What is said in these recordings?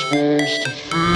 supposed to feel?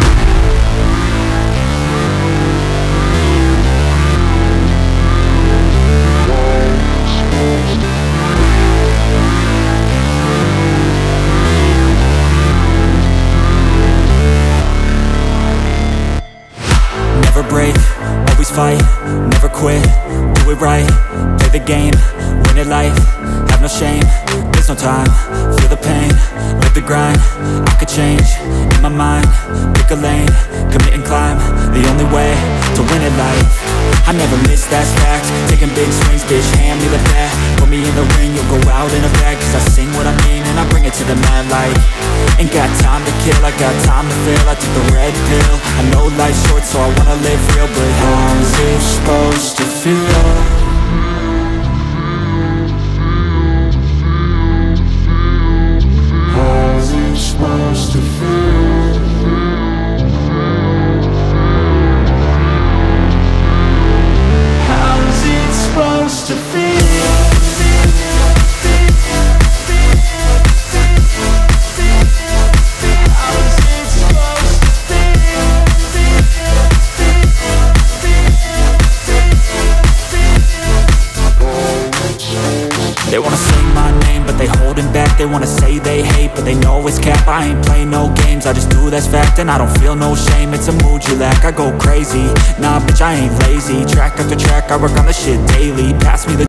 Never break, always fight, never quit, do it right, play the game, win it life, have no shame, there's no time, feel the pain, live the grind, I could change, in my mind, pick a lane, commit and climb, the only way to win it life. I never miss, that's fact, taking big swings, bitch, hand me the bat, put me in the ring, you'll go out in a bag, cause I sing what I mean and I bring it to the mad light. Ain't got time to kill, I got time to feel, I took the red pill, I know life's short so I wanna live real, but how's it supposed to feel? How's it supposed to feel? How's it supposed to feel? They wanna say my name, but they holding back. They wanna say they hate, but they know it's cap. I ain't play no games, I just do, that's fact. And I don't feel no shame, it's a mood you lack. I go crazy, nah bitch I ain't lazy. Track after track, I work on the shit daily. Pass me the